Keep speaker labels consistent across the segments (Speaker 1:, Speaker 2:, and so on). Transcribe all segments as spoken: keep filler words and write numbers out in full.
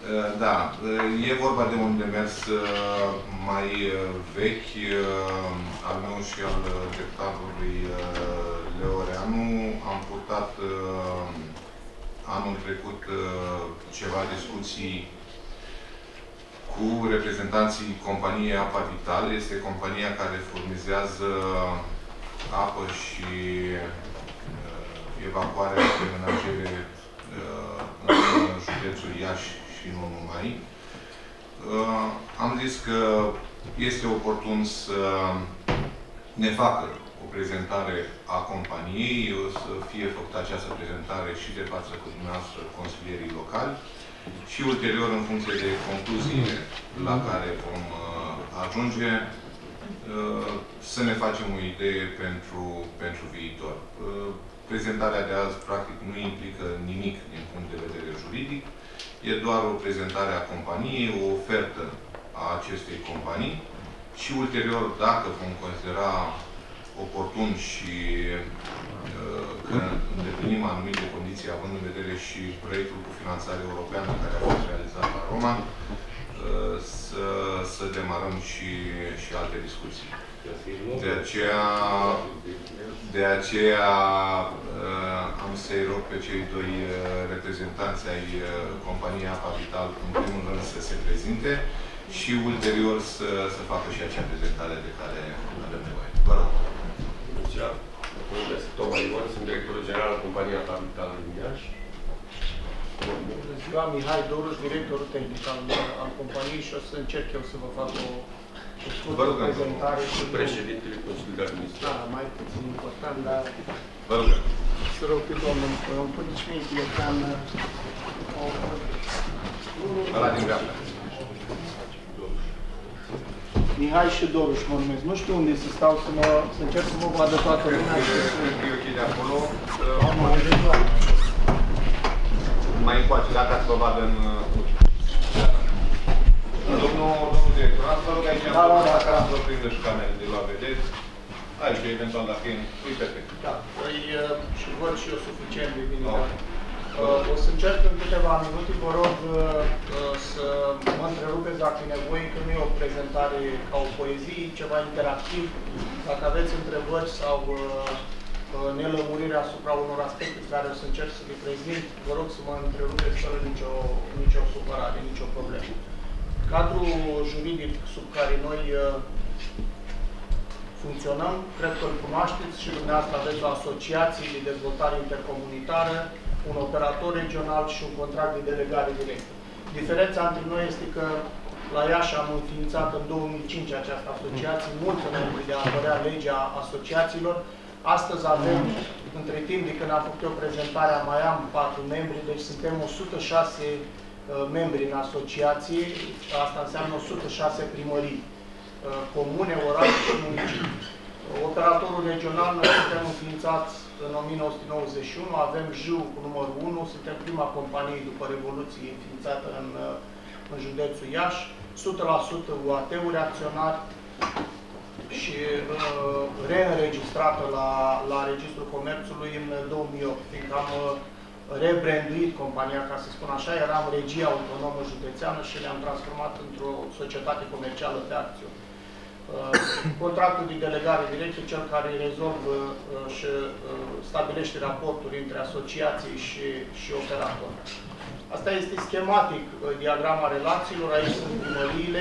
Speaker 1: Da, e vorba de un demers mai vechi al meu și al deputatului Leoreanu. Am purtat anul trecut ceva discuții cu reprezentanții companiei Apavital. Este compania care furnizează apă și evacuare de menajere în județul Iași și nu numai. Am zis că este oportun să ne facă o prezentare a companiei, o să fie făcută această prezentare și de față cu dumneavoastră consilierii locali și ulterior, în funcție de concluziile la care vom ajunge, să ne facem o idee pentru, pentru viitor. Prezentarea de azi, practic, nu implică nimic din punct de vedere juridic. E doar o prezentare a companiei, o ofertă a acestei companii și ulterior, dacă vom considera oportun și că îndeplinim anumite condiții, având în vedere și proiectul cu finanțare europeană care a fost realizat la Roma, să, să demarăm și, și alte discuții. De aceea, de aceea am să-i rog pe cei doi reprezentanți ai companiei Apavital, în primul rând, să se prezinte și ulterior să, să facă și acea prezentare de care avem nevoie. Vă rog.
Speaker 2: Mă numesc Toma Ion, sunt directorul general al companiei Apavital din Iași.
Speaker 3: Bună ziua, Mihai Doruș, directorul tehnic al, al companiei și o să încerc eu să vă fac o, o scurtă prezentare.
Speaker 2: Președintele Consiliului de Administrație.
Speaker 3: Da, mai puțin important, dar
Speaker 1: vă rugăm.
Speaker 3: Să rog pe domnul, îmi puneți mie ecran
Speaker 1: ăla din dreapta.
Speaker 3: Mihai și Doruș mă numesc. Nu știu unde să stau, să, mă, să încerc să mă vadă toată lumea.
Speaker 1: Cred că e ok de acolo. Mai încoace, dacă să vă vadă în... Domnul, domnul director, ați vă rog aici,
Speaker 3: da, da, da,
Speaker 1: ca să vă prindă și camerele de luat vedeți. Aici, eventual, dacă e... Ui, perfect.
Speaker 3: Da, păi și văd și eu suficient de bine. O să încerc în câteva minute, vă rog să mă întrerupeți dacă e nevoie, că nu e o prezentare ca o poezie, ceva interactiv. Dacă aveți întrebări sau nelămurire asupra unor aspecte pe care o să încerc să le prezint, vă rog să mă întrerupeți fără nicio, nicio supărare, nicio problemă. Cadrul juridic sub care noi funcționăm, cred că îl cunoașteți și dumneavoastră aveți o asociație de dezvoltare intercomunitară, un operator regional și un contract de delegare directă. Diferența între noi este că la Iași am înființat în două mii cinci această asociație, mult înainte de a apărea legea asociațiilor. Astăzi avem, între timp de când am făcut o prezentare, mai am patru membri, deci suntem o sută șase uh, membri în asociație. Asta înseamnă o sută șase primării, uh, comune, orașe și municipii. Operatorul regional, noi suntem înființați în o mie nouă sute nouăzeci și unu, avem J U cu numărul unu, suntem prima companie după Revoluție înființată în, în județul Iași, o sută la sută U A T-uri acționari și uh, reînregistrată la, la Registrul Comerțului în două mii opt, fiindcă am uh, rebranduit compania, ca să spun așa, eram regie autonomă județeană și le-am transformat într-o societate comercială pe acțiuni. Contractul de delegare directă, cel care rezolvă și stabilește raporturi între asociații și, și operator. Asta este schematic diagrama relațiilor. Aici sunt primăriile,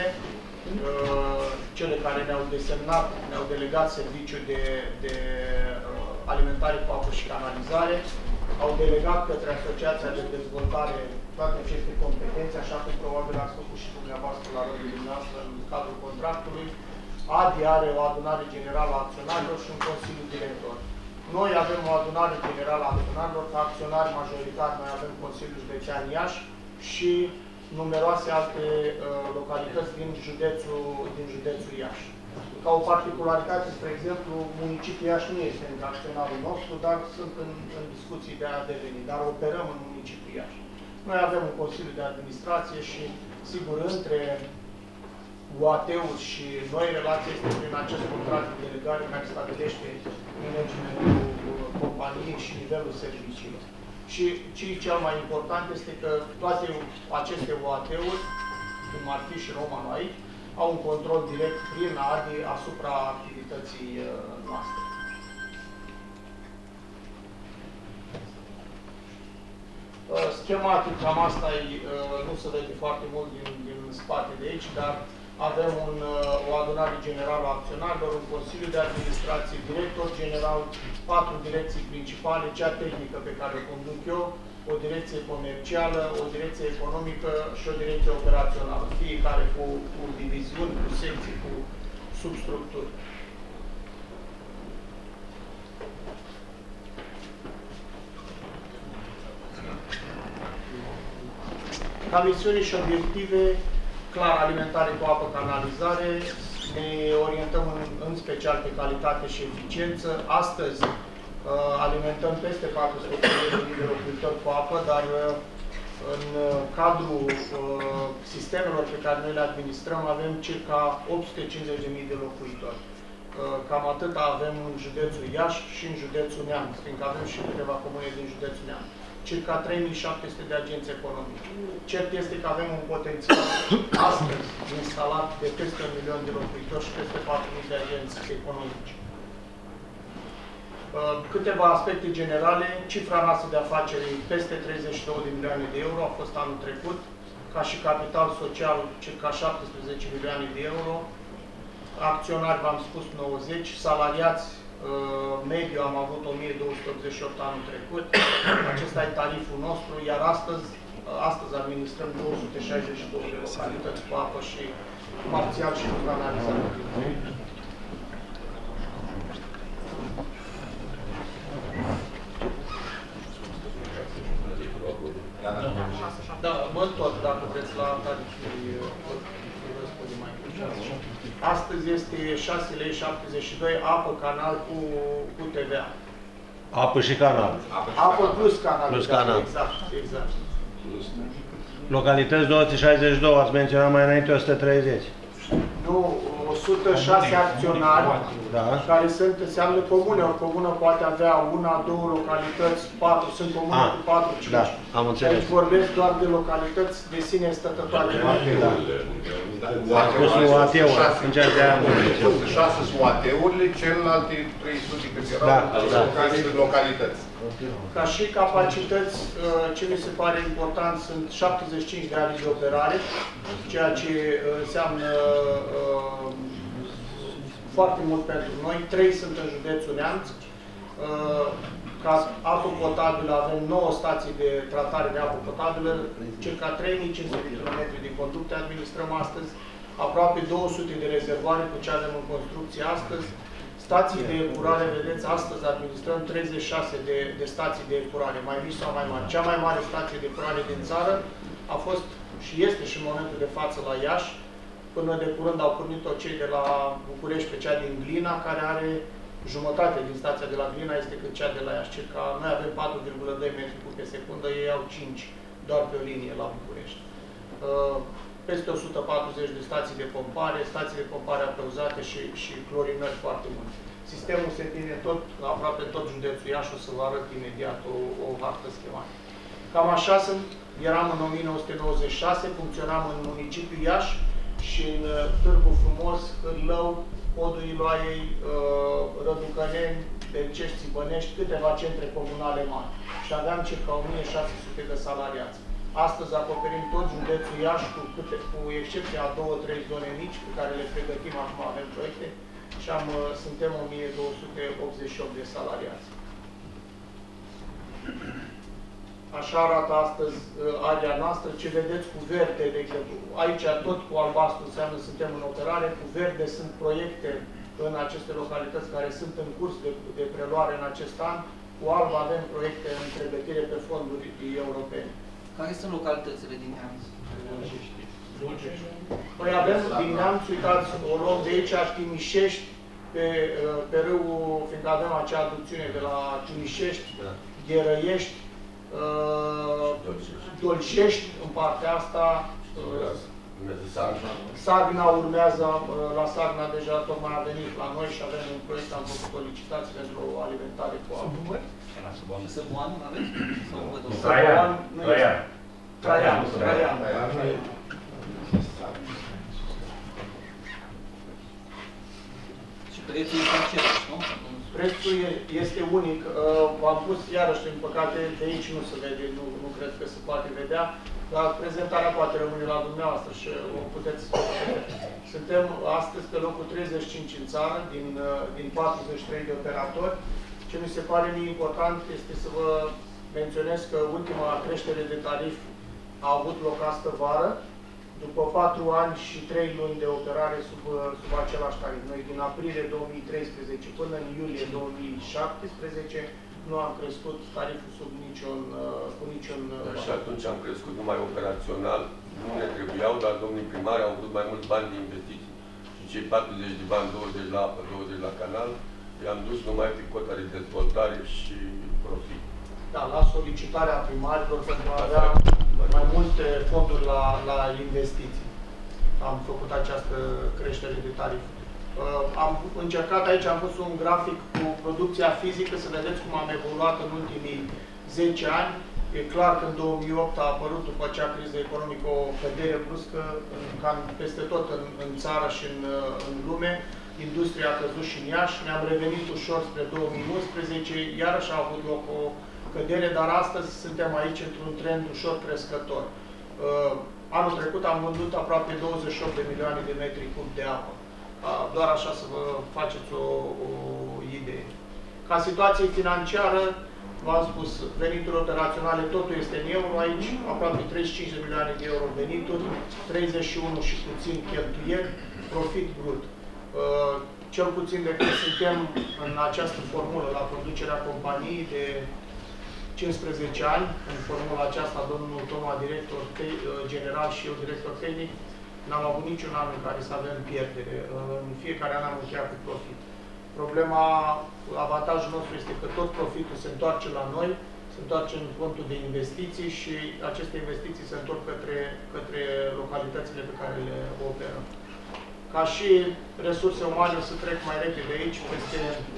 Speaker 3: cele care ne-au desemnat, ne-au delegat serviciul de, de alimentare cu apă și canalizare, au delegat către Asociația de Dezvoltare toate aceste competențe, așa cum probabil ați făcut și dumneavoastră la rândul dumneavoastră în cadrul contractului. A D I are o adunare generală a acționarilor și un consiliu director. Noi avem o adunare generală a acționarilor, ca acționari majoritari noi avem Consiliul Județean Iași și numeroase alte uh, localități din județul, din județul Iași. Ca o particularitate, spre exemplu, municipiul Iași nu este încă acționarul nostru, dar sunt în, în discuții de a deveni, dar operăm în municipiul Iași. Noi avem un Consiliu de Administrație și, sigur, între U A T-uri și noi, relația este prin acest contract de delegare care stabilește managementul companiei și nivelul serviciilor. Și ce e cel mai important este că toate aceste O A T-uri, cum ar fi și Romanul aici, au un control direct prin A D I asupra activității noastre. Schematic, cam asta e, nu se vede foarte mult din, din spate de aici, dar avem un, o adunare generală a acționarilor, un Consiliu de Administrație, director general, patru direcții principale, cea tehnică pe care o conduc eu, o direcție comercială, o direcție economică și o direcție operațională, fiecare cu, cu diviziuni, cu secții, cu substructuri. Ca misiuni și obiective, clar, alimentare cu apă, canalizare, ne orientăm în, în special pe calitate și eficiență. Astăzi uh, alimentăm peste patru sute de mii de locuitori cu apă, dar uh, în cadrul uh, sistemelor pe care noi le administrăm avem circa opt sute cincizeci de mii de locuitori. Uh, cam atât avem în județul Iași și în județul Neamț, fiindcă avem și câteva comune din județul Neamț. Circa trei mii șapte sute de agenți economici. Cert este că avem un potențial astăzi instalat de peste un milion de locuitori și peste patru mii de agenți economici. Câteva aspecte generale. Cifra noastră de afaceri peste treizeci și două de milioane de euro a fost anul trecut, ca și capital social circa șaptesprezece milioane de euro. Acționari, v-am spus, nouăzeci, salariați mediu am avut o mie două sute optzeci și opt anul trecut. Acesta e tariful nostru, iar astăzi, astăzi administrăm două sute șaizeci și două de localități cu apă și parțial și cu canalizare. Da, mă tot, dacă vreți, la tariful răspunde mai mult. Astăzi este șase lei șaptezeci și doi, apă, canal cu, cu T V A.
Speaker 4: Apă și canal.
Speaker 3: Apă plus canal.
Speaker 4: Plus canal.
Speaker 3: Exact, exact.
Speaker 4: Localități două sute șaizeci și doi, ați menționat mai înainte o sută treizeci.
Speaker 3: Nu, o sută șase acționari,
Speaker 4: da,
Speaker 3: care sunt, înseamnă comune. O comună poate avea una, două localități, patru, sunt comune
Speaker 4: ah,
Speaker 3: cu patru, cinci.
Speaker 4: Da, am înțeles.
Speaker 3: Deci vorbesc doar de localități de sine stătătoare.
Speaker 4: Da. Ați spus U A T-uri, în ceea ce am
Speaker 1: șase sunt U A T-urile, celelalte trei sute cât erau
Speaker 4: da,
Speaker 1: localități.
Speaker 3: Ca și capacități, ce mi se pare important, sunt șaptezeci și cinci de ani de operare, ceea ce înseamnă uh, foarte mult pentru noi. Trei sunt în județul Neamț. Uh, ca apă potabilă avem nouă stații de tratare de apă potabilă, circa trei mii cinci sute de kilometri de conducte administrăm astăzi, aproape două sute de rezervoare cu ce avem în construcție astăzi. Stații de epurare, vedeți, astăzi administrăm treizeci și șase de, de stații de epurare, mai mici sau mai mari. Cea mai mare stație de epurare din țară a fost și este și în momentul de față la Iași. Până de curând au pornit-o cei de la București pe cea din Glina, care are jumătate din stația de la Glina, este cât cea de la Iași. Circa, noi avem patru virgulă doi metri cub pe secundă, ei au cinci doar pe o linie la București. Peste o sută patruzeci de stații de pompare, stații de pompare apeuzate și, și clorinări foarte multe. Sistemul se ține tot, aproape în tot județul Iași, o să vă arăt imediat o, o hartă schematică. Cam așa sunt, eram în o mie nouă sute nouăzeci și șase, funcționam în municipiul Iași și în Târgu Frumos, Hârlău, Podul Iloaiei, Răducăneni, Bercești, Țibănești, câteva centre comunale mari. Și aveam circa o mie șase sute de salariați. Astăzi acoperim tot județul Iași, cu, câte, cu excepția a două, trei zone mici pe care le pregătim, acum avem proiecte, și am, suntem o mie două sute optzeci și opt de salariați. Așa arată astăzi area noastră. Ce vedeți cu verde, de exemplu, aici tot cu albastru înseamnă suntem în operare, cu verde sunt proiecte în aceste localități care sunt în curs de, de preluare în acest an, cu alb avem proiecte în pregătire pe fonduri europene.
Speaker 5: Care sunt localitățile din Neamț?
Speaker 3: Păi avem din Neamț, uitați, o luăm de aici, Timișești, pe, pe râul, fiindcă avem acea aducțiune de la Timișești, da. Gherăiești, uh, Dolcești, în partea asta, uh, Sagna urmează, uh, la Sagna deja tocmai a venit la noi și avem un proiect, am făcut o licitație pentru o alimentare cu apă.
Speaker 5: Săboan aveți? Sau văd o
Speaker 3: Traian. Traian. Traian.
Speaker 4: Traian.
Speaker 3: Traian.
Speaker 5: Și prețul este același, nu?
Speaker 3: Prețul este unic. V-am pus, iarăși, din păcate, de aici nu se vede, nu, nu cred că se poate vedea, dar prezentarea poate rămâne la dumneavoastră și o puteți vedea. Suntem astăzi pe locul treizeci și cinci în țară, din, din patruzeci și trei de operatori. Ce mi se pare mie important este să vă menționez că ultima creștere de tarif a avut loc astă vară, după patru ani și trei luni de operare sub, sub același tarif. Noi din aprilie două mii treisprezece până în iulie două mii șaptesprezece nu am crescut tariful sub niciun... cu niciun...
Speaker 2: Și atunci am crescut numai operațional, nu ne trebuiau, dar domnii primari au vrut mai mulți bani de investiții. Și cei patruzeci de bani, douăzeci la apă, douăzeci la canal, i-am dus numai pe cota de dezvoltare și profit.
Speaker 3: Da, la solicitarea primarilor pentru a avea mai multe fonduri la, la investiții. Am făcut această creștere de tarif. Uh, am încercat aici, am pus un grafic cu producția fizică, să vedeți cum am evoluat în ultimii zece ani. E clar că în două mii opt a apărut, după acea criză economică, o cădere bruscă, cam peste tot în, în țară și în, în lume. Industria a căzut și în Iași, ne-am revenit ușor spre două mii unsprezece, iarăși a avut loc o cădere, dar astăzi suntem aici într-un trend ușor crescător. Uh, anul trecut am vândut aproape douăzeci și opt de milioane de metri cub de apă. Uh, doar așa să vă faceți o, o idee. Ca situație financiară, v-am spus, venituri operaționale, totul este în euro aici, aproape treizeci și cinci de milioane de euro venituri, treizeci și unu și puțin cheltuieli, profit brut. Uh, cel puțin de când suntem în această formulă la conducerea companiei de cincisprezece ani, în formula aceasta, domnul Toma, director general și eu, director tehnic, n-am avut niciun an în care să avem pierdere. În fiecare an am încheiat cu profit. Problema, avantajul nostru este că tot profitul se întoarce la noi, se întoarce în contul de investiții și aceste investiții se întorc către, către localitățile pe care le operăm. Ca și resurse umane, să trec mai repede aici, peste,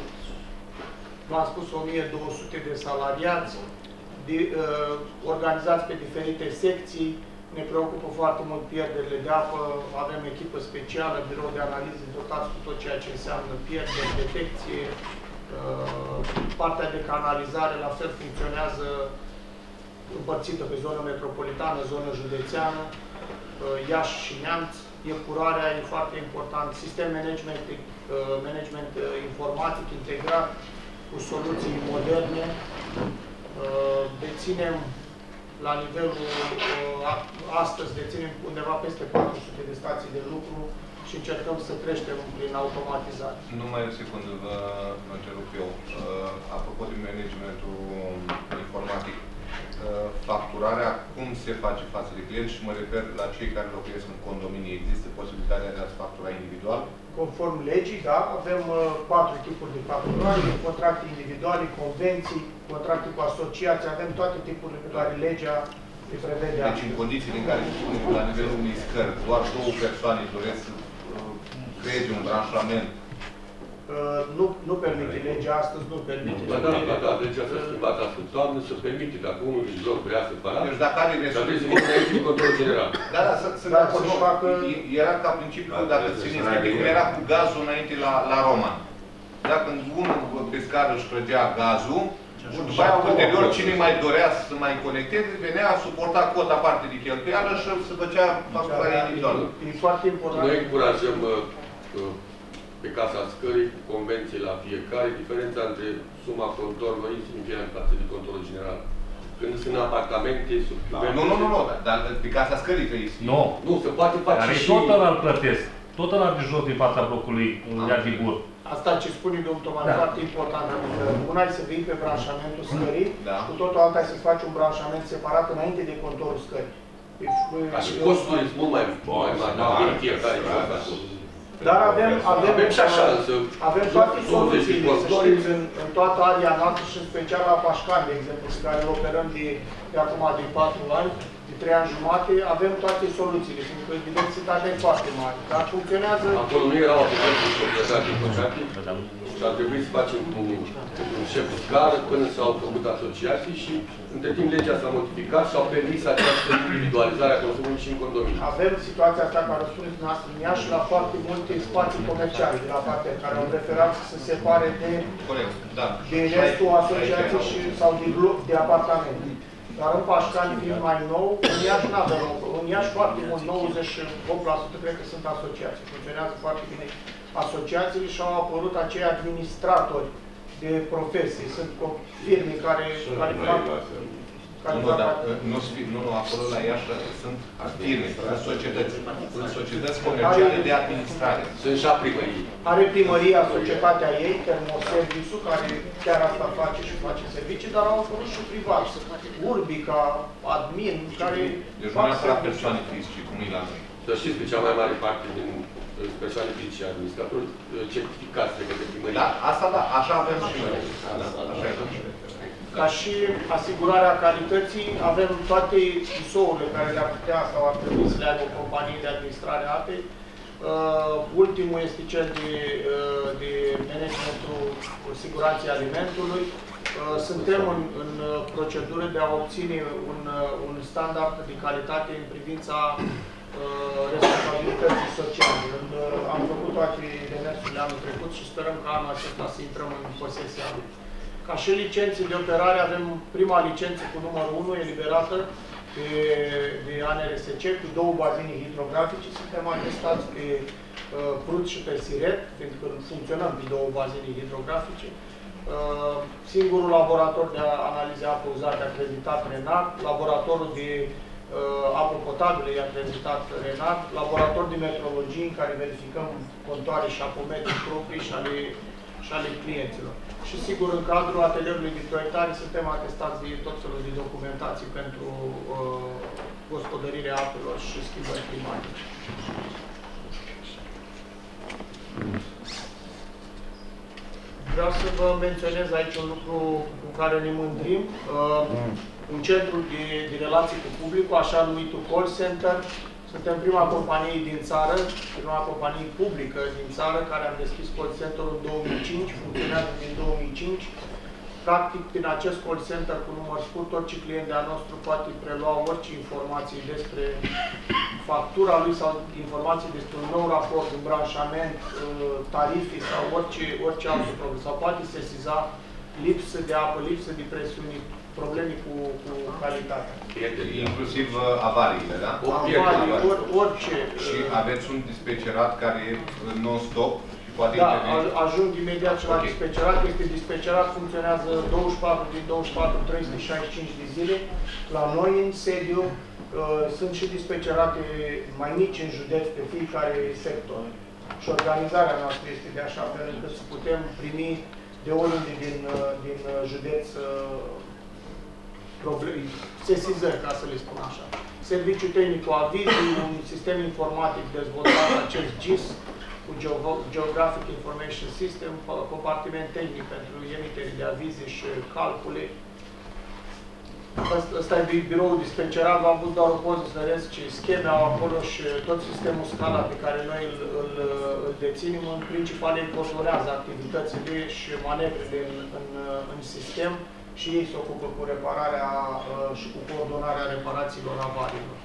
Speaker 3: v-am spus, o mie două sute de salariați, de, uh, organizați pe diferite secții. Ne preocupă foarte mult pierderile de apă, avem echipă specială, birou de analiză dotați cu tot ceea ce înseamnă pierderi, detecție, uh, partea de canalizare la fel funcționează împărțită pe zonă metropolitană, zonă județeană, uh, Iași și Neamț. Epurarea e foarte important, sistem management, uh, management uh, informatic integrat cu soluții moderne. Uh, deținem la nivelul, uh, astăzi deținem undeva peste patru sute de stații de lucru și încercăm să creștem prin automatizare.
Speaker 1: Numai o secundă, vă întrerup eu. Uh, apropo de managementul informatic, uh, facturarea, cum se face față de clienți și mă refer la cei care locuiesc în condominii. Există posibilitatea de a-ți factura individual?
Speaker 3: Conform legii, da, avem uh, patru tipuri de facturare, contracte individuale, convenții, contracte cu asociații, avem toate tipurile pe care legea le prevede.
Speaker 1: Deci în condițiile în care, la nivelul unui scări, doar două persoane doresc să uh, creeze un branșament.
Speaker 3: Uh, nu, nu permite legea astăzi, nu permite.
Speaker 2: Da, da, da, da, legea s-a schimbat astăzi. Toamnă să permite, dacă unul din joc vrea să facă.
Speaker 1: Deci dacă are resurse...
Speaker 2: Dar trebuie să vină aici în control general.
Speaker 1: Da, da, să, să,
Speaker 3: da,
Speaker 1: să nu facă... Era ca principiu, da, dacă țineți minte, cum era cu gazul înainte la, la Roman. Da, când unul pe scară își trăgea gazul, după aia, ulterior, cine mai dorea să mai conecteze, venea, suporta cota parte de cheltuială și se făcea facturarea individuală.
Speaker 3: E foarte important.
Speaker 2: Noi încurajăm pe casa scării, convenții la fiecare, diferența între suma contorului insignifiant față de contorul general. Când sunt apartamente, sub
Speaker 1: da. Nu, nu, nu, nu, dar pe casa scării trebuie.
Speaker 6: Nu.
Speaker 2: Nu, se poate face
Speaker 6: care
Speaker 2: și...
Speaker 6: tot ăla îl plătesc. Tot ăla de jos din fața blocului, un iar de gur.
Speaker 3: Asta ce spune domnul Toma, da. Foarte important. Adică una e să vii pe branșamentul scării,
Speaker 1: da.
Speaker 3: Cu totul alta e să faci un branșament separat înainte de contorul scării.
Speaker 2: Ca și costurile sunt mult mai mari, fiecare.
Speaker 3: Dar avem, avem,
Speaker 2: avem și așa,
Speaker 3: avem toate soluțiile, să știți, în, în toată aria noastră și în special la Pașcani, de exemplu, pe care îl operăm de, de acum de patru ani. de trei ani jumate, avem toate soluțiile, pentru că diversitatea e foarte mare, dar funcționează...
Speaker 2: Acolo nu erau aplicații proprietate păcate și a trebuit să facem un, un șef de scară până s-au făcut asociații și între timp legea s-a modificat și au permis această individualizare a consumului și în condominiu.
Speaker 3: Avem situația asta care o spuneți dumneavoastră în Iași la foarte multe spații comerciale de la partea care au preferat să se separe de,
Speaker 1: Corect, da.
Speaker 3: de restul asociației și, sau de bloc de apartamente. Dar în Pașcani, fiind mai nou, în Iași nu avem, în Iași foarte mult, nouăzeci și opt la sută cred că sunt asociații. Funcționează foarte bine asociațiile și au apărut acei administratori de profesie. Sunt firme care, care fac...
Speaker 1: Nu, nu, dar, nu, nu, nu, acolo la Iași sunt firme, sunt societăți, sunt societăți comerciale de administrare.
Speaker 2: Sunt și a primării.
Speaker 3: Are primăria, societatea ei, Termoservisul, care chiar asta face și face servicii, dar au apărut și privați. Urbica, admin, care
Speaker 1: deci nu neapărat persoane fizice, cum e la noi.
Speaker 2: Să știți că cea mai mare parte din persoane fizice și administratori certificați de către primărie.
Speaker 1: Da, asta da, așa avem și noi. Așa avem și noi.
Speaker 3: Ca și asigurarea calității, avem toate I S O-urile care le-ar putea sau ar trebui să le aibă o companie de administrare a apei. Uh, ultimul este cel de, uh, de managementul siguranței alimentului. Uh, suntem în, în procedură de a obține un, un standard de calitate în privința uh, responsabilității sociale. În, uh, am făcut toate demersurile anul trecut și sperăm că anul acesta să intrăm în posesia lui. Ca și licențe de operare, avem prima licență cu numărul unu, eliberată de, de A N R S C, cu două bazine hidrografice. Suntem atestați pe uh, Prut și pe Siret, pentru că funcționăm pe două bazine hidrografice. Uh, singurul laborator de analize apă uzate acreditat RENAT, laboratorul de uh, apă potabilă e acreditat RENAT, laborator de metrologie în care verificăm contoare și apometri proprii și ale, și ale clienților. Și sigur, în cadrul atelierului de proiectare suntem atestați de tot felul de documentații pentru uh, gospodărirea apelor și schimbări climatice. Vreau să vă menționez aici un lucru cu care ne mândrim. Uh, un centru de, de relații cu publicul, așa numitul call center. Suntem prima companie din țară, prima companie publică din țară care am deschis call center-ul în două mii cinci, funcționează din două mii cinci. Practic, prin acest call center cu număr scurt, orice client de-a nostru poate prelua orice informații despre factura lui sau informații despre un nou raport, îmbranșament, tarife sau orice, orice altă problemă. Sau poate sesiza lipsă de apă, lipsă de presiuni, probleme cu, cu calitatea.
Speaker 1: Inclusiv avariile, da?
Speaker 3: Avarii, or, orice.
Speaker 1: Și aveți un dispecerat care e non-stop și poate
Speaker 3: da,
Speaker 1: interveni?
Speaker 3: ajung imediat și la
Speaker 1: okay.
Speaker 3: dispecerat. Este dispecerat, funcționează douăzeci și patru din douăzeci și patru, trei sute șaizeci și cinci de zile. La noi, în sediu, sunt și dispecerate mai mici în județ pe fiecare sector. Și organizarea noastră este de așa fel încât să putem primi de oriunde din, din județ sesizări, ca să le spun așa. Serviciul tehnic cu aviz, un sistem informatic dezvoltat, acest G I S, cu Geographic Information System, compartiment tehnic pentru emiterii de avize și calcule. Ăsta e biroul dispecerat, v-am pus doar o poză să vedeți ce scheme au acolo și tot sistemul Scala pe care noi îl, îl, îl deținem, în principal ei coordonează activitățile și manevrele în, în, în sistem și ei se ocupă cu repararea și cu coordonarea reparațiilor avariilor.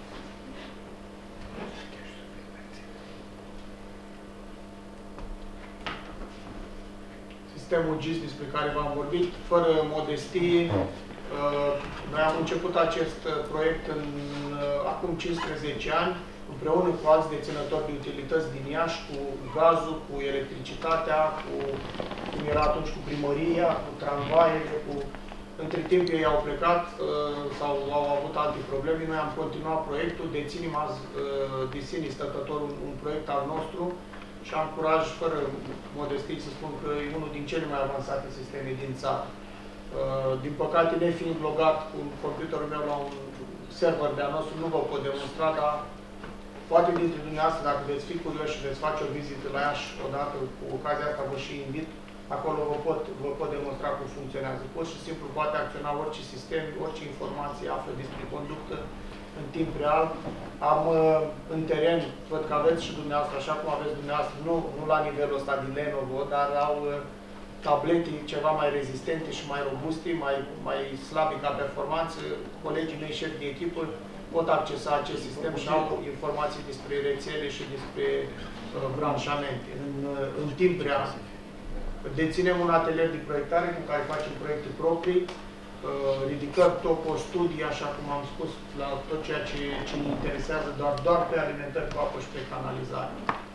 Speaker 3: Sistemul G I S despre care v-am vorbit, fără modestie, noi am început acest proiect în, acum cincisprezece ani, împreună cu alți deținători de utilități din Iași, cu gazul, cu electricitatea, cu, cum era atunci cu primăria, cu tramvaiele, cu... Între timp ei au plecat sau au avut alte probleme, noi am continuat proiectul, deținem azi de sine stătător un, un proiect al nostru și am curaj, fără modestii, să spun că e unul din cele mai avansate sisteme din țară. Uh, din păcate, nefiind logat cu computerul meu la un server de-a nostru, nu vă pot demonstra, dar poate dintre dumneavoastră, dacă veți fi curioși și veți face o vizită la Iași odată, cu ocazia asta vă și invit, acolo vă pot, vă pot demonstra cum funcționează. Pur și simplu poate acționa orice sistem, orice informație află despre conductă, în timp real. Am în teren, văd că aveți și dumneavoastră, așa cum aveți dumneavoastră, nu, nu la nivelul ăsta din Lenovo, dar au tablete ceva mai rezistente și mai robuste, mai, mai slabe ca performanță. Colegii mei șefi de echipă pot accesa acest sistem și au informații despre rețele și despre uh, branșamente. În, uh, în timp real. Deținem un atelier de proiectare cu care facem proiecte proprii, uh, ridicăm topo, studii, așa cum am spus, la tot ceea ce, ce ne interesează, doar, doar pe alimentări cu apă și pe canalizare.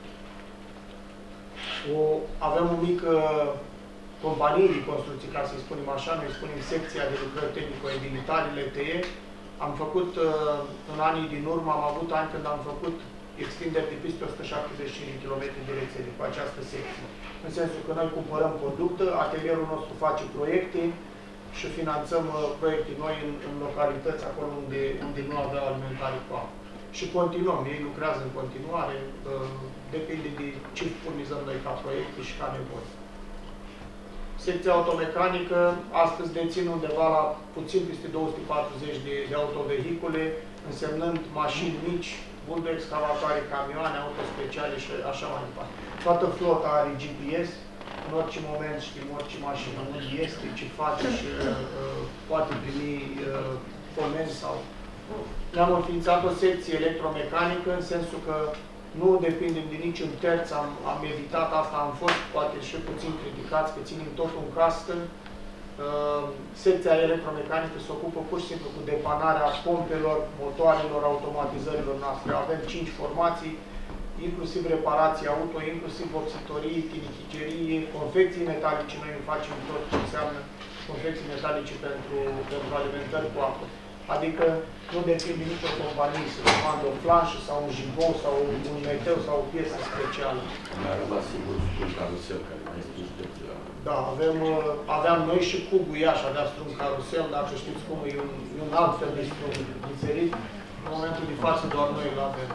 Speaker 3: O, avem o mică companie de construcții, ca să-i spunem așa, noi spunem secția de lucrări tehnico-edilitare, L T E. Am făcut, în anii din urmă, am avut ani când am făcut extinderi de peste o sută șaptezeci și cinci de kilometri de rețele cu această secție. În sensul că noi cumpărăm conductă, atelierul nostru face proiecte și finanțăm proiecte noi în, în localități, acolo unde, unde nu aveau alimentare cu apă. Și continuăm, ei lucrează în continuare, depinde de ce furnizăm noi ca proiecte și ca nevoie. Secția automecanică, astăzi dețin undeva la puțin peste două sute patruzeci de, de autovehicule, însemnând mașini mici, buldo-excavatoare, camioane, autospeciale și așa mai departe. Toată flota are G P S, în orice moment știm orice mașină unde este, ce face și uh, poate primi uh, comenzi sau... Ne-am înființat o secție electromecanică, în sensul că nu depindem de niciun terț, am, am evitat asta, am fost poate și puțin criticați, că ținem totul în castă. Uh, secția electromecanică se ocupă pur și simplu cu depanarea pompelor, motoarelor, automatizărilor noastre. Avem cinci formații, inclusiv reparații auto, inclusiv vopsitorii, tinichigerie, confecții metalice. Noi facem tot ce înseamnă confecții metalice pentru, pentru alimentări cu apă. Adică nu depinde nicio companie să comandă o flanșă sau un jibou sau un meteu sau o piesă specială.
Speaker 2: Mi-a rămas sigur un carusel care mai este județul.
Speaker 3: Da, avem, aveam noi și cubul Iași, avea strung carusel, dacă știți cum e un, e un alt fel de strung diferit. În momentul de față doar noi îl avem.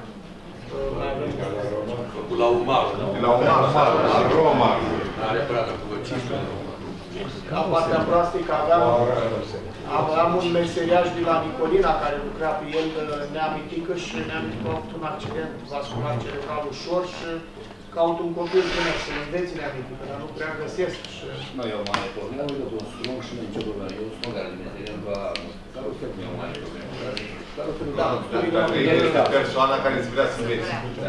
Speaker 2: Făcut la Umar.
Speaker 1: La Umar, la Roma.
Speaker 2: Are părată cu văcistă.
Speaker 3: La partea proastă e că aveam, aveam un meseriaș de la Nicolina care lucra pe el, neamitică, și neamitică a avut un accident vascular cerebral ușor și caut un copil tânăr să-l înveți neamitică, dar nu prea găsesc. Și...
Speaker 7: Nu, eu mai pornesc, eu sunt strung și nu nicio problemă. Eu sunt care de meserie, doar carusel nu e o mare problemă.
Speaker 3: Da,
Speaker 1: dacă ești persoana care îți vrea să înveți.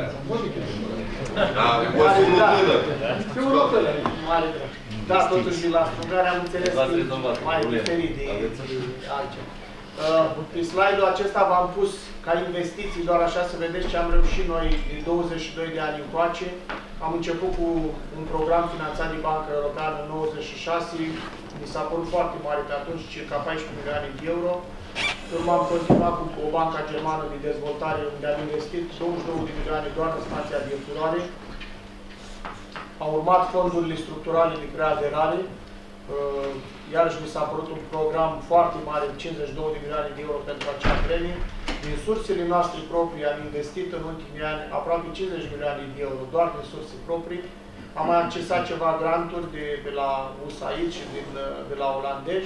Speaker 1: Da, poți fi unul tânăr.
Speaker 3: Mare drept. Da, totuși de la strugare am înțeles că e mai diferit de altceva. Pe slide-ul acesta v-am pus ca investiții, doar așa să vedeți ce am reușit noi din douăzeci și doi de ani încoace. Am început cu un program finanțat de Banca Europeană în nouăzeci și șase, mi s-a părut foarte mare pe atunci, circa paisprezece milioane de euro. Urmă am continuat cu o bancă germană de dezvoltare, unde am investit douăzeci și două de milioane doar în stația de epurare. Au urmat fondurile structurale de preaderare. Iarăși mi s-a părut un program foarte mare, cincizeci și două de milioane de euro pentru acea premie. Din sursele noastre proprii am investit în ultimii ani aproape cincizeci de milioane de euro, doar din surse proprii. Am mai accesat ceva granturi de, de la U S A I D și din, de la olandezi.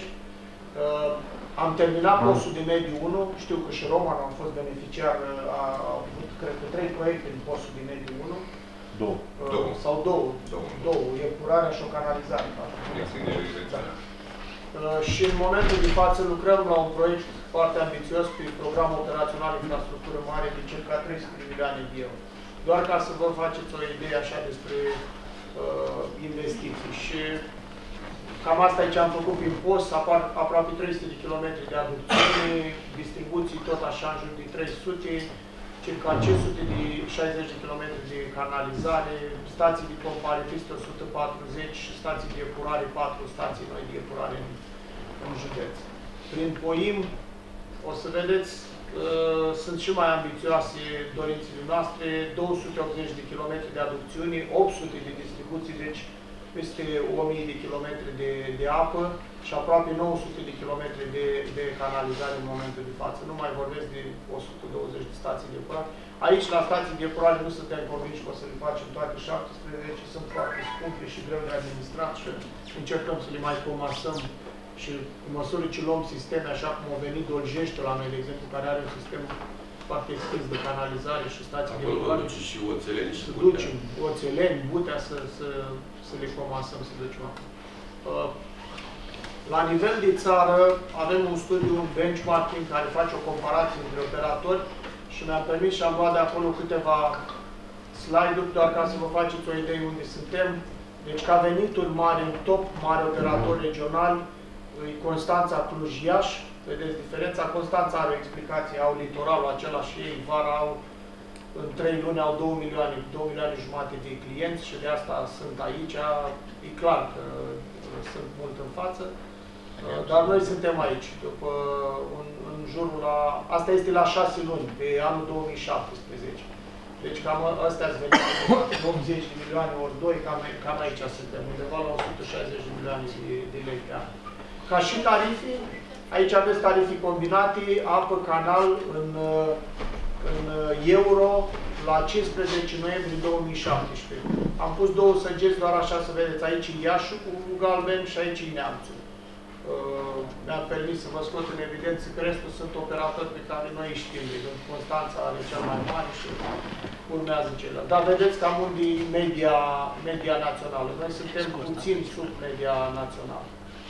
Speaker 3: Am terminat postul de mediu unu, știu că și Roman a fost beneficiar, a avut, cred că, trei proiecte în postul de mediu unu.
Speaker 6: Două.
Speaker 1: Două.
Speaker 3: Sau două.
Speaker 1: Două.
Speaker 3: Două. Epurarea și o canalizare.
Speaker 1: Da.
Speaker 3: Și în momentul de față lucrăm la un proiect foarte ambițios pe programul operațional infrastructură mare de circa trei sute de milioane de euro. Doar ca să vă faceți o idee așa despre uh, investiții. Și cam asta e ce am făcut prin post, apar aproape trei sute de kilometri de aducțiune, distribuții tot așa în jur de trei sute, circa cinci sute șaizeci de kilometri de canalizare, stații de pompare peste o sută patruzeci, stații de epurare, patru stații noi de epurare în, în județ. Prin POIM, o să vedeți, uh, sunt și mai ambițioase dorințele noastre, două sute optzeci de kilometri de aducțiune, opt sute de distribuții, deci peste o mie de kilometri de, de apă și aproape nouă sute de kilometri de, de canalizare în momentul de față. Nu mai vorbesc de o sută douăzeci de stații de epurare. Aici, la stații de epurare, nu suntem convinși că o să le facem toate șaptesprezece, sunt foarte scumpe și greu de administrat și încercăm să le mai comasăm. Și în măsură ce luăm sisteme, așa cum au venit Doljeștiul la noi, de exemplu, care are un sistem foarte extins de canalizare și stații de
Speaker 2: Acolo
Speaker 3: evaluare.
Speaker 2: duci și oțeleni și
Speaker 3: Să
Speaker 2: butea.
Speaker 3: ducem oțeleni, butea, să, să, să le comasăm, să ducem acolo. Uh, La nivel de țară avem un studiu, un benchmarking, care face o comparație între operatori și mi-am permis și am luat de acolo câteva slide-uri, doar ca să vă faceți o idee unde suntem. Deci ca venituri mari, în top mari operatori regionali, e Constanța, Cluj, Iași. Vedeți diferența? Constanța are o explicație, au litoralul același și ei, vara au, în trei luni au două milioane, două milioane jumate de clienți și de asta sunt aici. E clar că sunt mult în față. Dar noi suntem aici, după un, în jurul la... Asta este la șase luni, pe anul două mii șaptesprezece. Deci cam astea ați venit de optzeci de milioane ori doi, cam, cam aici suntem, undeva la o sută șaizeci de milioane de, de lei pe an. Ca și tarifii, aici aveți tarifii combinate, apă, canal, în, în euro, la cincisprezece noiembrie două mii șaptesprezece. Am pus două săgeți doar așa să vedeți, aici e Iașul cu galben și aici e Neamțul. Uh, mi-am permis să vă scot în evidență că restul sunt operatori pe care noi îi știm. Deci Constanța are cel mai mare și urmează celălalt. Dar vedeți cam unde e media, media națională. Noi suntem puțin sub media națională.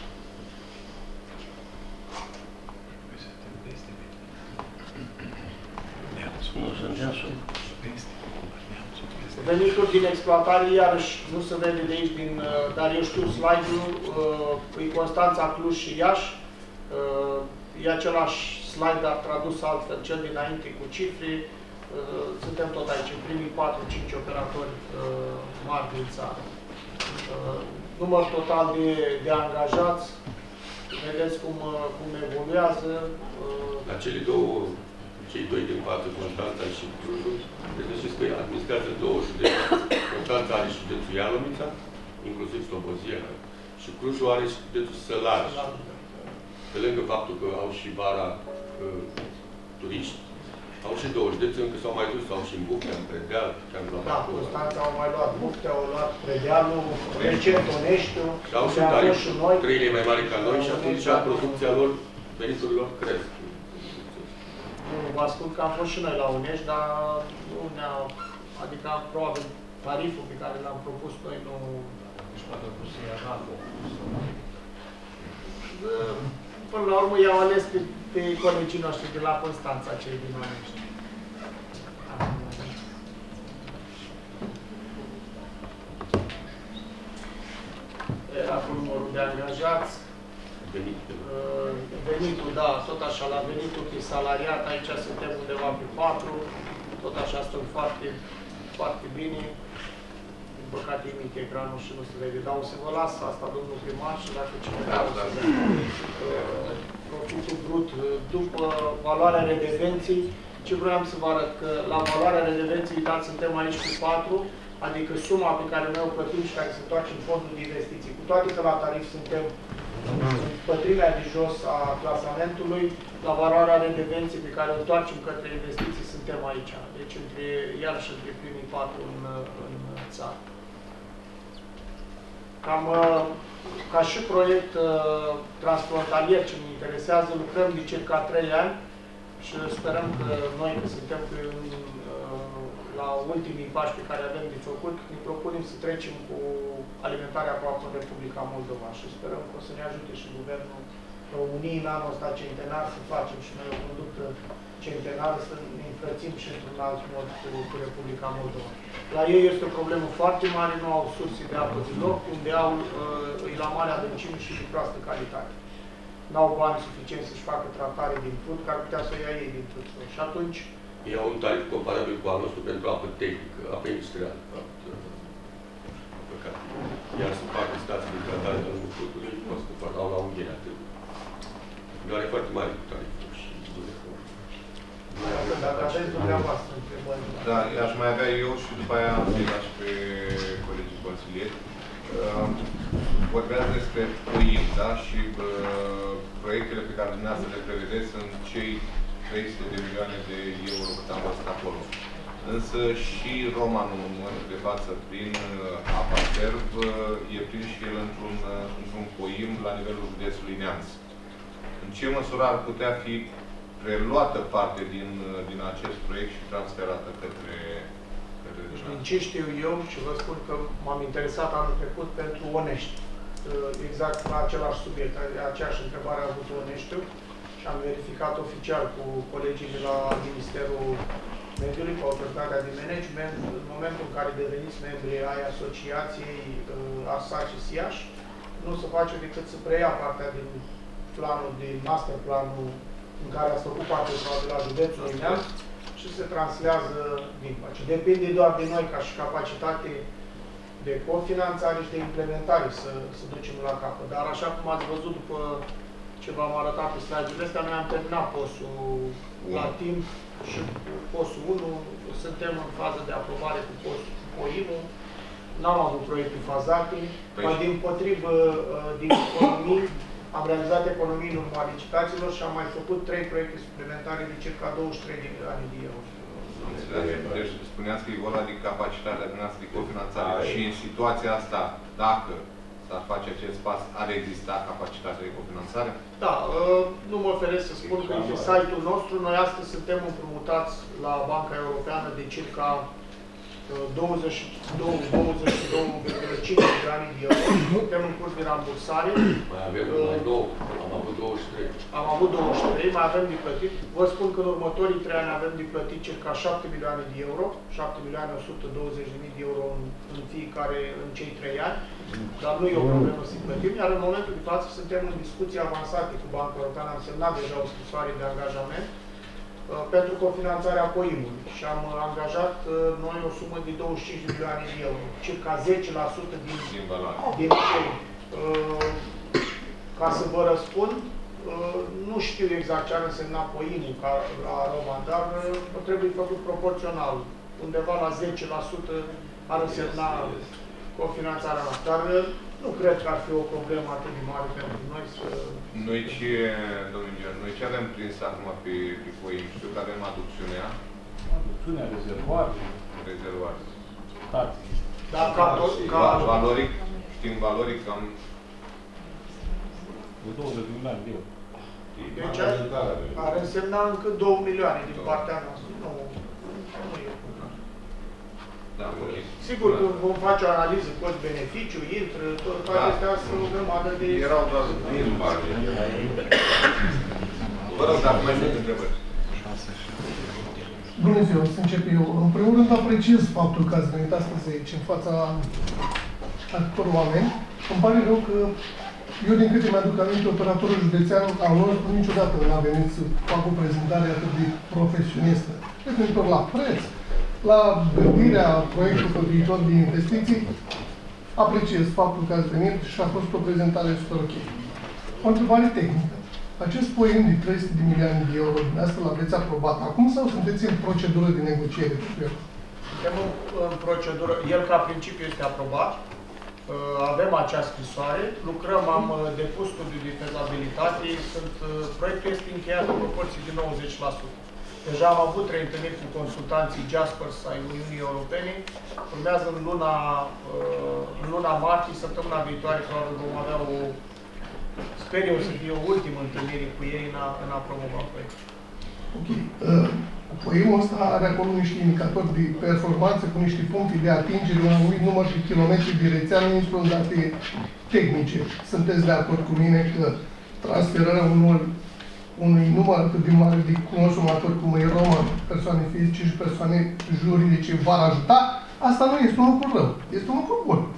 Speaker 3: Venituri din exploatare, iarăși, nu se vede de aici, din, dar eu știu slide-ul, e Constanța, Cluj și Iași. E același slide, dar tradus altfel, cel dinainte cu cifre. Suntem tot aici, în primii patru cinci operatori mari din țară. Număr total de, de angajați, vedeți cum, cum evoluează.
Speaker 2: La cele două, cei doi din față, Constanța și Clujul, vedeți că administrează două județe. Constanța are și județul Ialomița, inclusiv Slobozia, și Clujul are și județul Sălaj. Pe lângă faptul că au și vara uh, turiști, au și două județe, încă s-au mai dus, au și în Buctea, în Predeal, și am luat
Speaker 3: da,
Speaker 2: acolo.
Speaker 3: Constanța au mai luat Buctea, au luat Predealul, recent Oneștiul,
Speaker 2: și au și tariful trei mai mari ca noi și atunci producția lor, veniturilor cresc.
Speaker 3: Nu, vă ascult că am fost și noi la Unești, dar nu ne-a... Adică, probabil, tariful pe care l-am propus noi nu...
Speaker 4: Deci poate pus să ia raful.
Speaker 3: Până la urmă i-au ales pe, pe colegii noștri de la Constanța, cei din Unești. Era cu numărul de angajați.
Speaker 2: Venitul.
Speaker 3: Venitul, da, tot așa, la venitul pe salariat, aici suntem undeva pe patru, tot așa stăm foarte, foarte bine. Din păcate e mic ecranul și nu se vede, dar o să vă las asta, domnul primar, și dacă cineva o să vede. Profitul brut, după valoarea redevenței, ce vreau să vă arăt, că la valoarea redevenței, uitați, suntem aici cu patru, adică suma pe care noi o plătim și care se întoarce în fondul de investiții. Cu toate că la tarif suntem în pătrimea de jos a clasamentului, la valoarea redevenței pe care o întoarcem către investiții, suntem aici. Deci, între, iarăși, între primii patru în, în țară. Cam ca și proiect transfrontalier ce ne interesează, lucrăm de circa trei ani și sperăm că noi, că suntem în, la ultimii pași pe care avem de făcut, ne propunem să trecem cu alimentarea cu apă în Republica Moldova și sperăm că o să ne ajute și Guvernul României în anul ăsta centenar să facem și noi o conductă centenară, să ne înfrățim și într-un alt mod cu, cu Republica Moldova. La ei este o problemă foarte mare, nu au surse de apă deloc, unde au uh, la mare adâncime și de proastă calitate. N-au bani suficienți să-și facă tratare din flut, că ar putea să o ia ei din flut. Și atunci...
Speaker 2: Ei au un tarif comparabil cu al nostru pentru apă tehnică, apă industrială. Păcat. Iar să facă stații de tratare de lungul flutului, costă foarte, au la unghiere atât. Doar e foarte mare cu tariful și
Speaker 3: dacă aveți dumneavoastră întrebări.
Speaker 1: Da, aș mai avea eu și după aia am să-i las pe colegii consilieri. Uh, vorbeați despre O I M, da? Și uh, proiectele pe care dumneavoastră le prevedeți sunt cei trei sute de milioane de euro cât am văzut acolo. Însă și Romanul, în momentul de față, prin uh, Apavital, uh, e prins și el într-un uh, într-un O I M la nivelul județului Neamț. În ce măsură ar putea fi preluată parte din, din acest proiect și transferată către... către
Speaker 3: din ce știu eu, și vă spun că m-am interesat anul trecut pentru Onești. Exact la același subiect, aceeași întrebare a avut Oneștiu și am verificat oficial cu colegii de la Ministerul Mediului, cu autoritatea de management, în momentul în care deveniți membri ai asociației ASA și SIAș, nu se face decât să preia partea din planul, din master planul în care ați făcut parte de la județul Neamț și se translează din pace. Depinde doar de noi ca și capacitate de cofinanțare și de implementare să, să ducem la capăt. Dar așa cum ați văzut după ce v-am arătat pe slide-urile astea, noi am terminat postul la timp și postul unu, suntem în fază de aprobare cu postul cu O I M-ul, n-am avut proiecte fazate, păi din potrivă, din economii, am realizat economii în urma licitațiilor și am mai făcut trei proiecte suplimentare de circa douăzeci și trei de milioane de euro.
Speaker 1: Deci spuneați că e vorba de capacitatea dumneavoastră de cofinanțare și în situația asta, dacă s-ar face acest pas, ar exista capacitatea de cofinanțare?
Speaker 3: Da, nu mă oferesc să spun că pe site-ul nostru, noi astăzi suntem împrumutați la Banca Europeană de circa douăzeci și două virgulă cinci milioane de euro. Suntem în curs de rambursare.
Speaker 2: Mai avem mai două. Am avut douăzeci și trei.
Speaker 3: Am avut douăzeci și trei, mai avem de plătit. Vă spun că în următorii trei ani avem de plătit circa șapte milioane de euro, șapte milioane o sută douăzeci de mii de euro în, în fiecare, în cei trei ani. Dar nu e o problemă să plătim, iar în momentul de față suntem în discuții avansate cu Banca Europeană. Am semnat deja o scrisoare de angajament pentru cofinanțarea O I M-ului și am angajat noi o sumă de douăzeci și cinci de milioane de euro, circa zece la sută din, din cei. Ca să vă răspund, nu știu exact ce ar însemna O I M-ul la Roma, dar trebuie făcut proporțional. Undeva la zece la sută ar însemna cofinanțarea noastră. Dar nu cred că ar fi o problemă atât de mare pentru noi să...
Speaker 1: Noi ce, domnul inginer, noi ce avem prins acum pe, pe O I M? Știu că avem aducțiunea.
Speaker 6: Aducțiunea, rezervoare.
Speaker 1: Rezervoare.
Speaker 6: Stații.
Speaker 3: Da, ca tot, ca...
Speaker 1: Valoric, știm valoric, cam...
Speaker 6: Cu douăzeci de milioane de euro.
Speaker 3: Deci ar însemna încă două milioane din partea noastră. Nu, nu e.
Speaker 1: Da, ok.
Speaker 3: Sigur că vom face o analiză cost-beneficiu, intră, tot toate astea sunt o grămadă de...
Speaker 1: Erau doar din bani. Vă rog, dacă mai sunt întrebări.
Speaker 8: Bună ziua, să încep eu. În primul rând apreciez faptul că ați venit astăzi aici, în fața altor oameni. Îmi pare rău că eu, din câte mi-aduc aminte, operatorul județean al nostru niciodată nu a venit să facă o prezentare atât de profesionistă. Referitor la preț, la gândirea proiectului pe viitor de investiții, apreciez faptul că ați venit și a fost o prezentare super ok. O întrebare tehnică. Acest proiect de trei sute de milioane de euro, dumneavoastră l-aveți aprobat acum sau sunteți în procedură de negociere cu el?
Speaker 3: Suntem în, în procedură. El, ca principiu, este aprobat. Avem acea scrisoare. Lucrăm, am depus studiul de fezabilitate. Sunt, proiectul este încheiat în proporție de nouăzeci la sută. Deja am avut trei întâlniri cu consultanții Jaspers ai Uniunii Europene. Urmează în luna, în luna martie, săptămâna viitoare, probabil vom avea o, sper eu să fie o ultimă întâlnire cu ei în a, în a promova proiectul.
Speaker 8: Ok. Uh, Proiectul ăsta are acolo niște indicatori de performanță cu niște puncte de atingere, un anumit număr de kilometri de rețea, nu spun date tehnice. Sunteți de acord cu mine că transferarea unor unui număr atât de mare de consumatori cum e Roma, persoane fizice și persoane juridice va ajuta, asta nu este un lucru rău, este un lucru bun.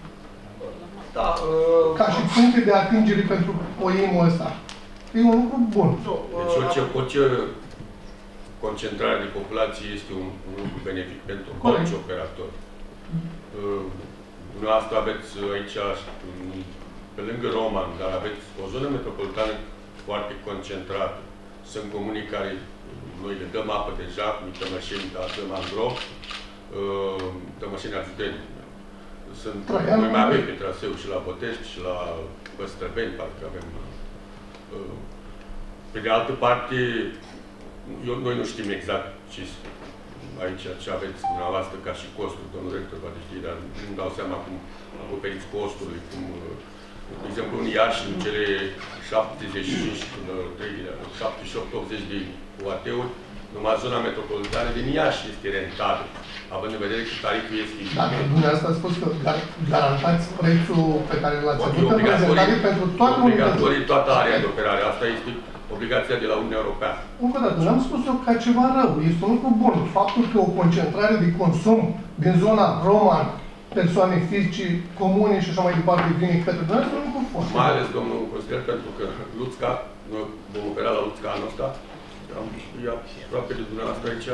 Speaker 3: Da, uh,
Speaker 8: Ca și puncte de atingere pentru O I M-ul ăsta. E un lucru bun.
Speaker 2: Deci orice, orice concentrare de populație este un, un lucru benefic pentru orice operator. Uh, dumneavoastră aveți aici, pe lângă Roman, dar aveți o zonă metropolitană foarte concentrată. Sunt comuni care noi le dăm apă deja, cu Tămășeni, dar dăm Andro, uh, Tămășeni Arjudeni. Sunt, noi mai avem pe traseu și la Botești și la Păstrăbeni, parcă avem. Uh, pe de altă parte, eu, noi nu știm exact ce aici ce aveți dumneavoastră ca și costuri, domnul rector poate ști, dar nu dau seama cum acoperiți costurile, cum De exemplu, în Iași, în cele șaptezeci și cinci, șaptezeci și opt optzeci de U A T-uri, numai zona metropolitană din Iași este rentabilă, având în vedere că tariful este...
Speaker 8: Dacă dumneavoastră a spus că garantați prețul pe care l-ați avut în prezentare pentru toate unitățile.
Speaker 2: Obligatorii toată area de operare. Asta este obligația de la Uniunea Europeană.
Speaker 8: Încă o dată, n-am spus-o ca ceva rău. Este un lucru bun. Faptul că o concentrare de consum din zona roman, persoane fizice, comune și așa mai departe, vine către dumneavoastră, este un lucru foarte.
Speaker 2: Mai ales, domnul consilier, pentru că Luțca, noi vom opera la Luțca anul ăsta, am e aproape de dumneavoastră aici,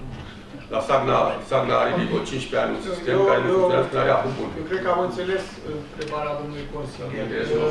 Speaker 2: la Sagna, Sagna are de cincisprezece ani un sistem
Speaker 3: eu,
Speaker 2: care nu
Speaker 3: eu,
Speaker 2: funcționează prin area apă bună.
Speaker 3: Eu cred că am înțeles întrebarea domnului consilier.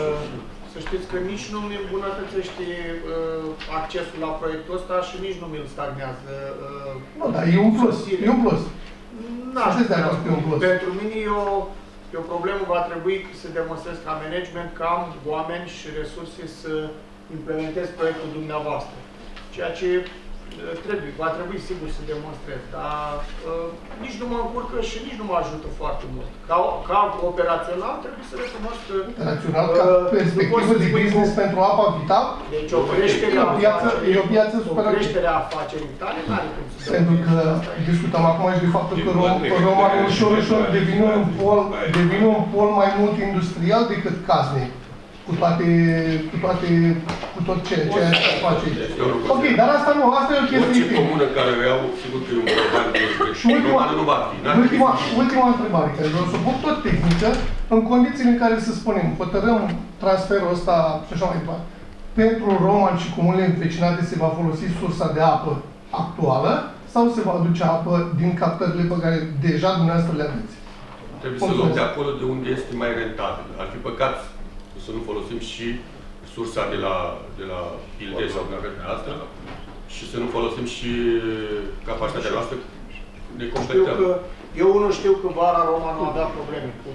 Speaker 3: Să știți că nici nu mi îmbunătățește uh, accesul la proiectul ăsta și nici nu mi-l stagnează. Uh,
Speaker 8: nu, dar e un plus. E un plus.
Speaker 3: N-aș Pentru mine e o, e o problemă, va trebui să demonstrez ca management că am oameni și resurse să implementez proiectul dumneavoastră. Ceea ce trebuie, va trebui sigur să demonstrez, dar uh, nici nu mă încurcă și nici nu mă ajută foarte mult. Ca, ca operațional trebuie să recunosc că...
Speaker 8: Operațional, ca uh, perspectivă de business cu... pentru Apavital?
Speaker 3: Deci o creștere a afacerii,
Speaker 8: o piață
Speaker 3: o creștere a afacerii tale n-are cum să...
Speaker 8: Pentru că discutăm acum și de faptul că Roma ușor, ușor devine un pol, devine un pol mai mult industrial decât casnic. Cu toate, cu toate, cu tot ce, ce face. Ok, dar asta nu, asta e o chestie.
Speaker 2: Orice comună care o iau, sigur că e un program de
Speaker 8: și ultima,
Speaker 2: nu va fi.
Speaker 8: Ultima, ultima întrebare, care vreau să o pun tot tehnică, în condițiile în care, să spunem, hotărâm transferul ăsta și așa mai departe, pentru Roman și comunele învecinate se va folosi sursa de apă actuală sau se va aduce apă din captările pe care deja dumneavoastră le aveți?
Speaker 2: Trebuie să luăm de acolo de unde este mai rentabil. Ar fi păcat să nu folosim și sursa de la, de la Pilde sau de la asta și să nu folosim și capacitatea noastră, ne completăm.
Speaker 3: Că, eu unul știu că vara Roma nu avea probleme cu,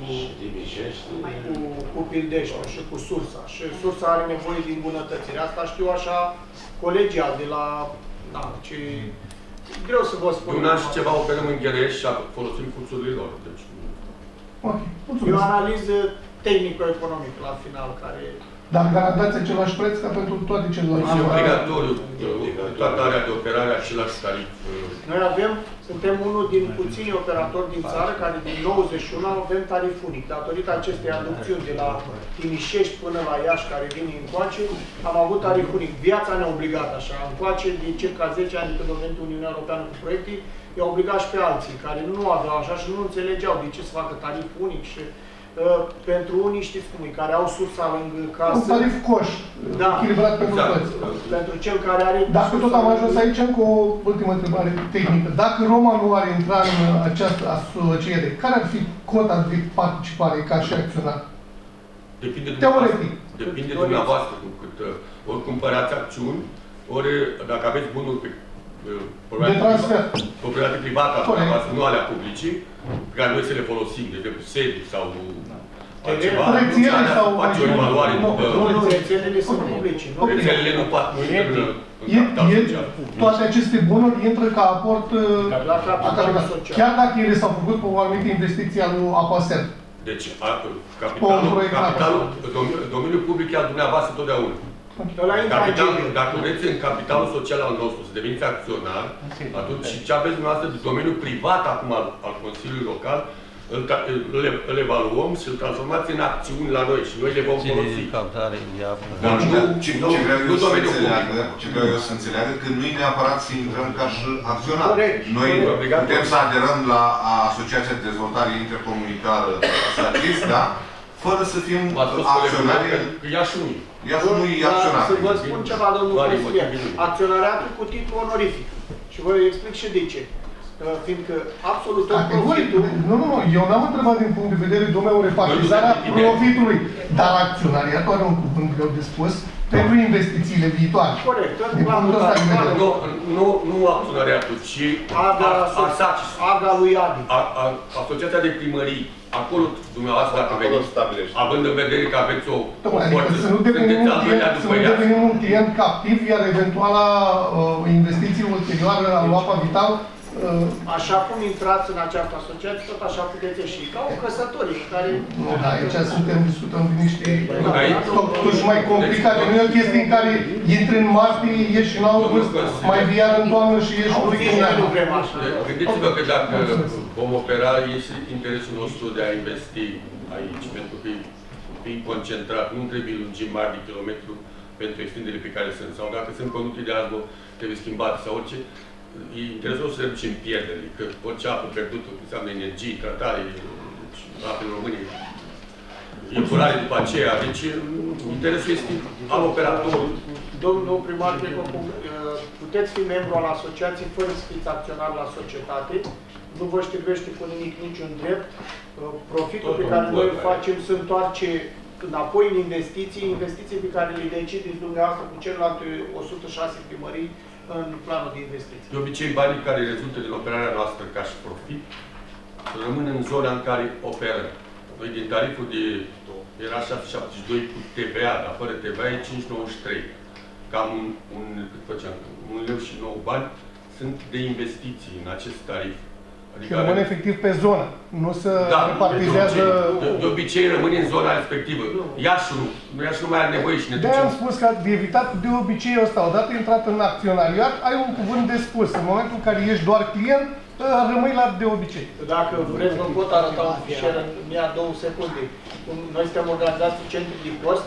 Speaker 3: cu, cu Pildești și cu sursa. Și sursa are nevoie de îmbunătățire. Asta știu așa colegial de la... Da, ce... Greu să vă spun.
Speaker 2: Un an și ceva operăm în Gherești și folosim cursurile lor. Deci...
Speaker 8: Okay.
Speaker 3: E o analiză tehnico-economic la final, care...
Speaker 8: Dar garantați același preț ca pentru toate celelalte.
Speaker 2: Și obligatoriu, toată area de operare, același tarif.
Speaker 3: Noi avem, suntem unul din puțini operatori din țară care din nouăzeci și unu avem tarif unic. Datorită acestei aducțiuni de la Timișești până la Iași, care vine încoace, am avut tarif unic. Viața ne-a obligat așa. Încoace, din circa zece ani când a venit Uniunea Europeană cu proiecte, i-a obligat și pe alții care nu aveau așa și nu înțelegeau de ce să facă tarif unic și Uh, pentru unii, știți cum e, care au sursa lângă casă.
Speaker 8: Un tarif coș, da, echilibrat pentru
Speaker 2: exact.
Speaker 8: toți.
Speaker 3: Pentru cel care are...
Speaker 8: Dacă tot am ajuns aici, încă o ultimă întrebare tehnică. Dacă Roma nu ar intra în această asociere, care ar fi cota de participare ca și acționar?
Speaker 2: Depinde
Speaker 8: teoretic.
Speaker 2: Depinde de dumneavoastră, cu cât ori cumpărați acțiuni, ori dacă aveți bunuri pe
Speaker 8: de transfer.
Speaker 2: Proprietate privată, nu alea publicii, pe care noi să le folosim, de exemplu, sedii sau altceva,
Speaker 8: rețelele sau...
Speaker 2: face o evaluare după...
Speaker 3: Nu, rețelele sunt publice.
Speaker 2: Rețelele nu pot, nu intră în capital social.
Speaker 8: Toate aceste bunuri intră ca aport
Speaker 3: la capital social.
Speaker 8: Chiar dacă ele s-au făcut pe o anumită investiție al lui Apaser.
Speaker 2: Deci, capitalul, domeniul public e al dumneavoastră totdeauna. Capital, dacă vreți în capitalul social al nostru să deveniți acționar, atunci ce aveți dumneavoastră de domeniul privat acum al, al Consiliului Local, îl, îl, îl evaluăm și îl transformați în acțiuni la noi și noi le vom folosi.
Speaker 1: Dar nu, ce, nu, ce, vreau eu să înțeleagă, ce vreau eu să înțeleagă, că nu e neapărat să intrăm ca și acționar. Noi putem să aderăm la Asociația de Dezvoltare Intercomunitară Satis, da? Fără să fim acționari.
Speaker 2: Iași nu
Speaker 1: Iași nu e acționar.
Speaker 3: Să vă spun ceva, domnul consilier. Acționariatul cu titlu onorific. Și vă explic și de ce. Fiindcă absolut tot profitul...
Speaker 8: Nu, nu, nu. Eu n-am întrebat din punct de vedere, domnul, repartizarea profitului. Dar acționariatul are un cuvânt greu de spus pentru investițiile viitoare.
Speaker 3: Corect.
Speaker 2: Nu, nu acționariatul, ci
Speaker 3: Aga lui Adi.
Speaker 2: Asociația de primării. Acolo, dumneavoastră, dacă veniți, având în vedere că aveți o forță,
Speaker 8: să nu devenim un client captiv, iar eventuala investiție ulterioară a lui Apavital
Speaker 3: Așa cum intrați în această asociație, tot așa puteți ieși. Ca o căsătorie care...
Speaker 8: Nu, da, aici suntem, discutăm de niște totuși mai complicate. Nu e o chestie în care intri în martie, ieși în august, mai vii iar în toamnă și ieși un weekend.
Speaker 2: Gândiți-vă că dacă vom opera, este interesul nostru de a investi aici, pentru că e concentrat, nu trebuie lungimi mari de kilometru pentru extinderile pe care sunt. Sau dacă sunt conducte de apă, trebuie schimbate sau orice. E interesant să reducem pierderile, că orice apă pierdută înseamnă energie, tratare, deci, apele române, epurare după aceea. Deci, interesul este al operatorului.
Speaker 3: Domnul primar, cred că puteți fi membru al asociației fără să fiți acționar la societate. Nu vă știrbește cu nimic niciun drept. Profitul pe care noi îl facem se întoarce înapoi în investiții, investiții pe care le decideți dumneavoastră cu celelalte o sută șase primării în planul de investiții.
Speaker 2: De obicei, banii care rezultă din operarea noastră ca și profit rămân în zona în care operăm. Noi din tariful de era șase virgulă șaptezeci și doi cu T V A, dar fără T V A e cinci virgulă nouăzeci și trei. Cam un, un, cât făceam, un leu și nouă bani sunt de investiții în acest tarif.
Speaker 8: Adică și rămâne efectiv pe zonă, nu se
Speaker 2: da,
Speaker 8: repartizează...
Speaker 2: De, de, de obicei rămâne în zona respectivă. Iașul, Iașul nu mai are nevoie și ne ducem...
Speaker 8: De-aia am spus că de evitat de obiceiul ăsta, odată intrat în acționariat, ai un cuvânt de spus. În momentul în care ești doar client, rămâi la de obicei.
Speaker 3: Dacă vreți, vă pot arăta un fișier în ia două secunde. Noi suntem organizați în centru de post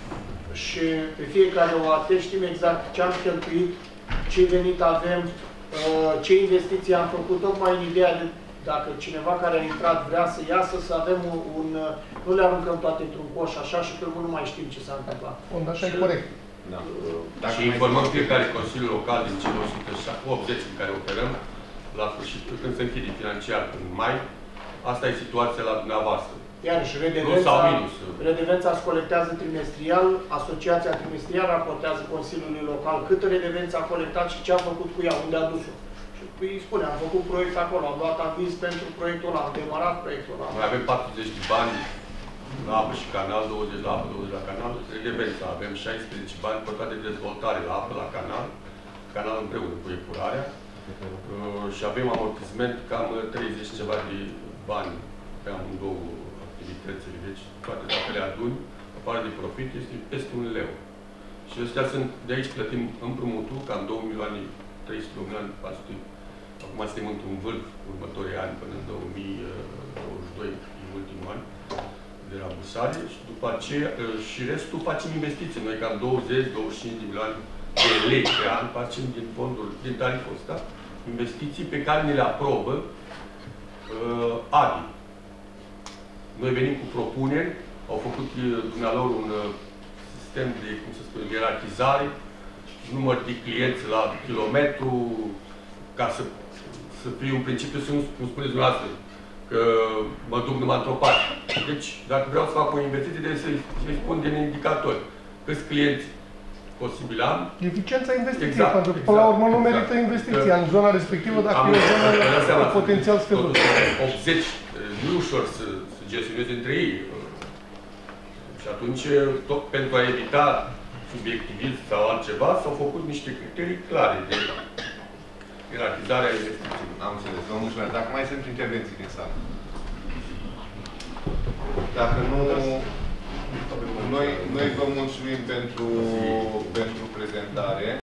Speaker 3: și pe fiecare o dată știm exact ce am cheltuit, ce venit avem, ce investiții am făcut, tocmai în ideea de dacă cineva care a intrat vrea să iasă, să avem un, un nu le aruncăm toate într-un coș așa și pe urmă nu mai știm ce s-a întâmplat.
Speaker 8: Bun, așa e corect.
Speaker 2: Da. Și informăm fiecare Consiliu Local din cele o sută optzeci în care operăm, la sfârșit, când se închide financiar în mai, asta e situația la dumneavoastră.
Speaker 3: Iarăși, redevența, redevența se colectează trimestrial, asociația trimestrial raportează Consiliului Local câtă redevență a colectat și ce a făcut cu ea, unde a dus-o. Și îi spune, am făcut proiect acolo, am luat aviz pentru proiectul ăla, am demarat proiectul ăla.
Speaker 2: Noi avem patruzeci de bani la apă și canal, douăzeci la apă, douăzeci la canal, redevența. Avem șaisprezece bani portate de dezvoltare la apă, la canal, canal împreună cu epurarea. Uh, și avem amortizment cam treizeci ceva de bani pe amândouă activitățile. Deci toate dacă le aduni, afară de profit, este peste un leu. Și astea sunt, de aici plătim împrumutul, cam două milioane trei sute, două milioane patru sute. Acum suntem într-un vârf următorii ani, până în două mii douăzeci și doi, în ultimul an, de rambursare. Și după aceea, și restul facem investiții. Noi cam douăzeci douăzeci și cinci de milioane de lei pe an facem din fondul, din tariful ăsta, investiții pe care ne le aprobă uh, A D I. Noi venim cu propuneri, au făcut dumnealor un uh, sistem de, cum să spun, ierarhizare, număr de clienți la kilometru, ca să, să fie un principiu, să nu, cum spuneți dumneavoastră, că mă duc numai într-o parte. Deci, dacă vreau să fac o investiție, trebuie să-i să spun din indicatori. Câți clienți posibil am.
Speaker 8: Eficiența investiției,
Speaker 2: exact,
Speaker 8: pentru că
Speaker 2: exact,
Speaker 8: până la urmă nu merită
Speaker 2: exact.
Speaker 8: investiția că în zona respectivă, dacă
Speaker 2: am,
Speaker 8: e o zonă cu potențial scăzut.
Speaker 2: optzeci, nu e ușor să, să gestioneze între ei. Și atunci, tot pentru a evita subiectivism sau altceva, s-au făcut niște criterii clare de ierarhizare a investiției.
Speaker 1: Am înțeles, vă mulțumesc. Dacă mai sunt intervenții din sală. Dacă nu, noi, noi vă mulțumim pentru, pentru prezentare.